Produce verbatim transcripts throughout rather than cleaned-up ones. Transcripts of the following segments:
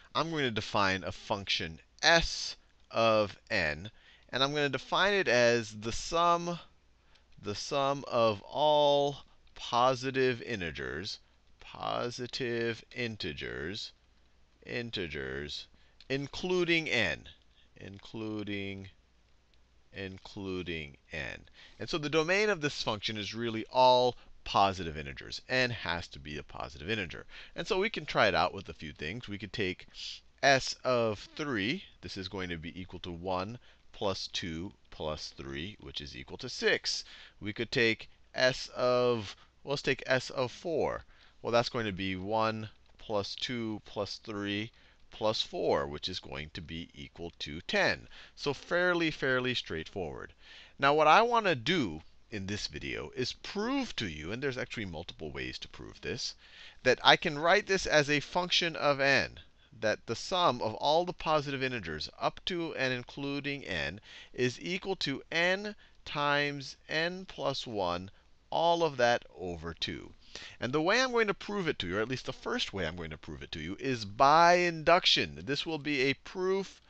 I'm going to define a function s of n. And I'm going to define it as the sum, the sum of all positive integers, positive integers, integers, including n, including including n. And so the domain of this function is really all positive integers. N has to be a positive integer. And so we can try it out with a few things. We could take s of three. This is going to be equal to one plus two plus three, which is equal to six. We could take s of, well, let's take s of four. Well, that's going to be one plus two plus three plus four, which is going to be equal to ten. So fairly, fairly straightforward. Now, what I want to do in this video is prove to you, and there's actually multiple ways to prove this, that I can write this as a function of n, that the sum of all the positive integers up to and including n is equal to n times n plus one, all of that over two. And the way I'm going to prove it to you, or at least the first way I'm going to prove it to you, is by induction. This will be a proof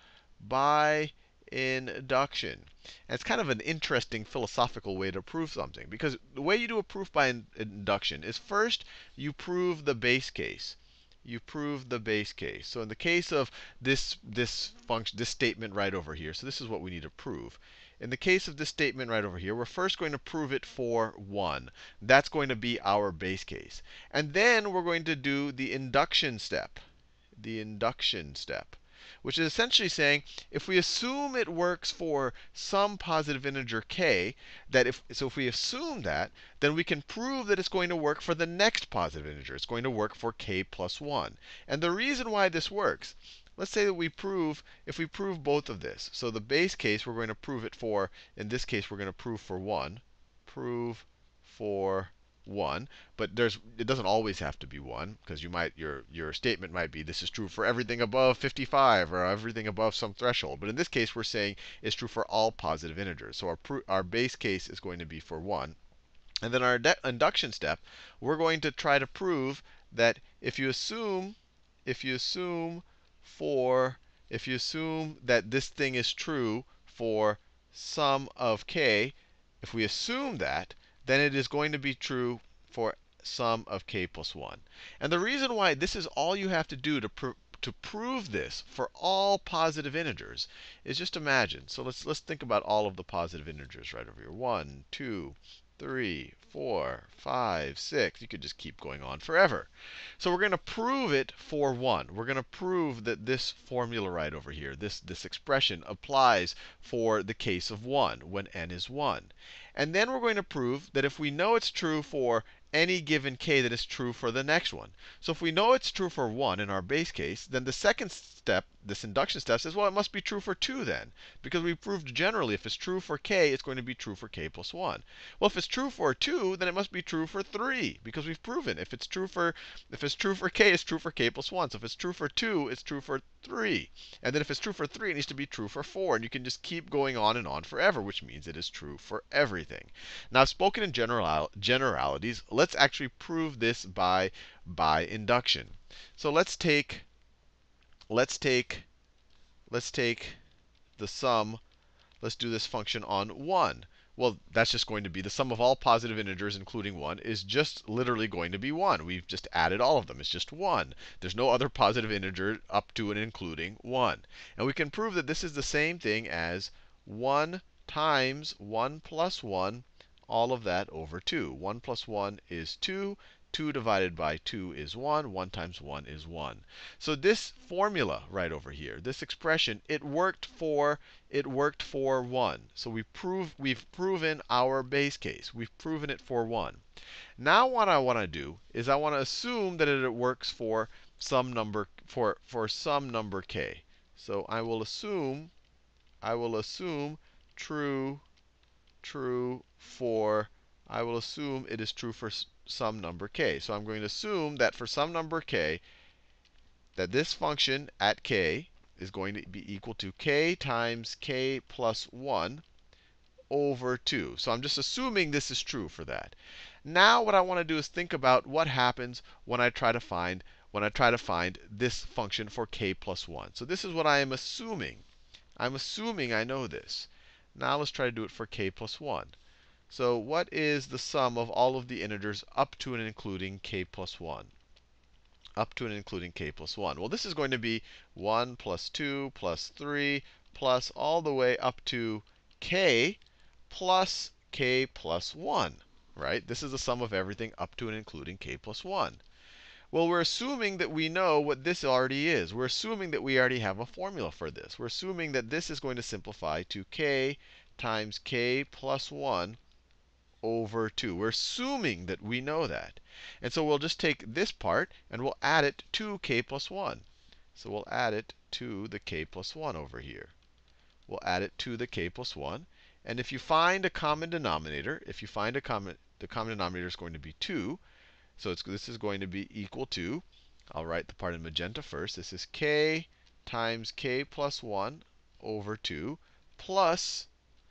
by induction. And it's kind of an interesting philosophical way to prove something. Because the way you do a proof by in induction is first you prove the base case. You prove the base case. So in the case of this, this function, this statement right over here, so this is what we need to prove. In the case of this statement right over here, we're first going to prove it for one. That's going to be our base case. And then we're going to do the induction step. The induction step, which is essentially saying if we assume it works for some positive integer k, that if so if we assume that, then we can prove that it's going to work for the next positive integer. It's going to work for k plus one. And the reason why this works, let's say that we prove, if we prove both of this. So the base case, we're going to prove it for, in this case, we're going to prove for one. Prove for one. But there's, it doesn't always have to be one, because you might, your, your statement might be this is true for everything above fifty-five or everything above some threshold. But in this case, we're saying it's true for all positive integers. So our, our base case is going to be for one. And then our induction step, we're going to try to prove that if you assume, if you assume for, if you assume that this thing is true for sum of k, if we assume that, then it is going to be true for sum of k plus one. And the reason why this is all you have to do to, pr to prove this for all positive integers is just imagine. So let's, let's think about all of the positive integers right over here. one, two, three, four, five, six. You could just keep going on forever. So we're going to prove it for one. We're going to prove that this formula right over here, this, this expression, applies for the case of one, when n is one. And then we're going to prove that if we know it's true for any given k, that is true for the next one. So if we know it's true for one in our base case, then the second step, this induction step, says, well, it must be true for two then. Because we proved generally if it's true for k, it's going to be true for k plus one. Well, if it's true for two, then it must be true for three. Because we've proven if it's true for, if it's true for k, it's true for k plus one. So if it's true for two, it's true for three. And then if it's true for three, it needs to be true for four. And you can just keep going on and on forever, which means it is true for everything. Now, I've spoken in general, generalities. Let's actually prove this by, by induction. So let's take, let's take, let's take the sum. Let's do this function on one. Well, that's just going to be the sum of all positive integers, including one, is just literally going to be one. We've just added all of them. It's just one. There's no other positive integer up to and including one. And we can prove that this is the same thing as one times one plus one, all of that over two. one plus one is two. two divided by two is one. one times one is one. So this formula right over here, this expression, it worked for it worked for one. So we prove, we've proven our base case. We've proven it for one. Now what I want to do is I want to assume that it works for some number for for some number k. So I will assume I will assume true true for I will assume it is true for some number k. So I'm going to assume that for some number k, that this function at k is going to be equal to k times k plus one over two. So I'm just assuming this is true for that. Now what I want to do is think about what happens when I try to find when I try to find this function for k plus one. So this is what I am assuming. I'm assuming I know this. Now let's try to do it for k plus one. So what is the sum of all of the integers up to and including k plus one? Up to and including k plus one. Well, this is going to be one plus two plus three plus all the way up to k plus k plus one, right? This is the sum of everything up to and including k plus one. Well, we're assuming that we know what this already is. We're assuming that we already have a formula for this. We're assuming that this is going to simplify to k times k plus one over two. We're assuming that we know that. And so we'll just take this part and we'll add it to k plus one. So we'll add it to the k plus one over here. We'll add it to the k plus one. And if you find a common denominator, if you find a common, the common denominator is going to be two. So it's, this is going to be equal to, I'll write the part in magenta first. This is k times k plus one over two plus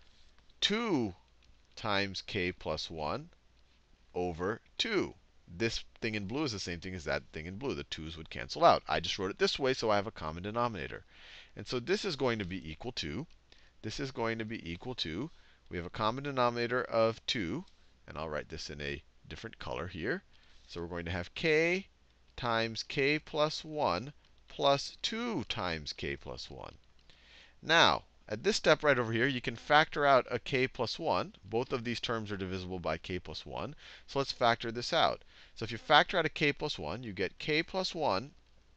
two times k plus one over two. This thing in blue is the same thing as that thing in blue. The twos would cancel out. I just wrote it this way so I have a common denominator. And so this is going to be equal to, this is going to be equal to, we have a common denominator of two. And I'll write this in a different color here. So we're going to have k times k plus one plus two times k plus one. Now, at this step right over here, you can factor out a k plus one. Both of these terms are divisible by k plus one. So let's factor this out. So if you factor out a k plus one, you get k plus one,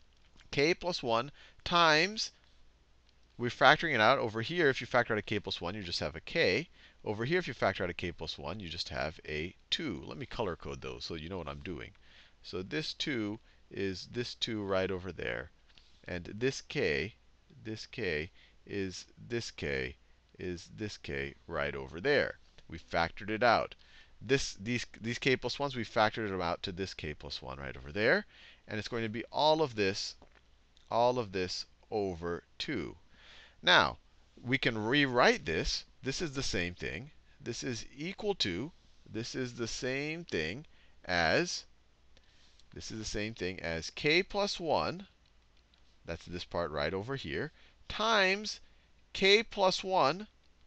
k plus one times, we're factoring it out. Over here, if you factor out a k plus one, you just have a k. Over here, if you factor out a k plus one, you just have a two. Let me color code those so you know what I'm doing. So this two is this two right over there. And this k, this k, is this k, is this k right over there. We factored it out. This, these, these k plus ones, we factored them out to this k plus one right over there. And it's going to be all of this, all of this over two. Now, we can rewrite this. This is the same thing. This is equal to, this is the same thing as, this is the same thing as k plus one, that's this part right over here, times k plus one,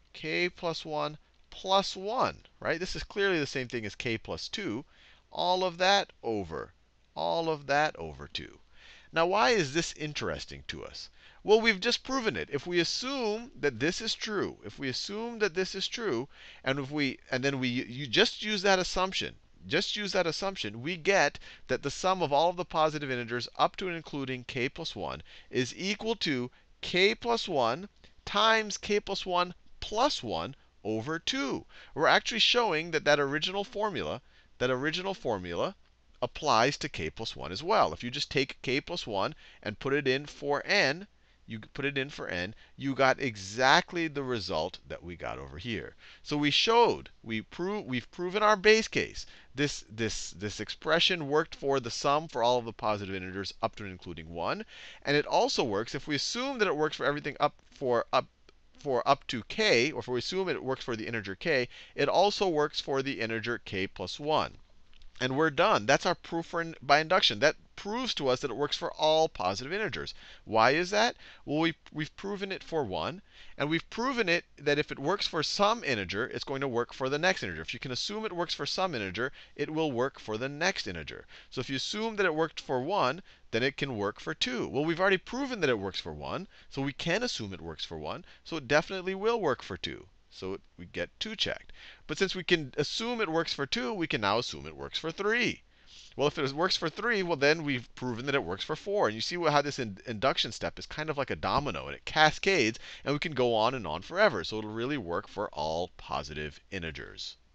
k plus one plus one, right? This is clearly the same thing as k plus two. All of that over, all of that over two. Now, why is this interesting to us? Well, we've just proven it. If we assume that this is true, if we assume that this is true, and if we, and then we, you just use that assumption, just use that assumption, we get that the sum of all of the positive integers up to and including k plus one is equal to k plus one times k plus one plus one over two. We're actually showing that that original formula, that original formula applies to k plus one as well. If you just take k plus one and put it in for n, you put it in for n, you got exactly the result that we got over here. So we showed, we prove, we've proven our base case. This, this, this expression worked for the sum for all of the positive integers up to and including one. And it also works if we assume that it works for everything up for up for up to k, or if we assume it works for the integer k, it also works for the integer k plus one. And we're done. That's our proof for in, by induction. That proves to us that it works for all positive integers. Why is that? Well, we, we've proven it for one. And we've proven it that if it works for some integer, it's going to work for the next integer. If you can assume it works for some integer, it will work for the next integer. So if you assume that it worked for one, then it can work for two. Well, we've already proven that it works for one. So we can assume it works for one. So it definitely will work for two. So it, we get two checked. But since we can assume it works for two, we can now assume it works for three. Well, if it works for three, well, then we've proven that it works for four. And you see how this in, induction step is kind of like a domino, and it cascades, and we can go on and on forever. So it'll really work for all positive integers.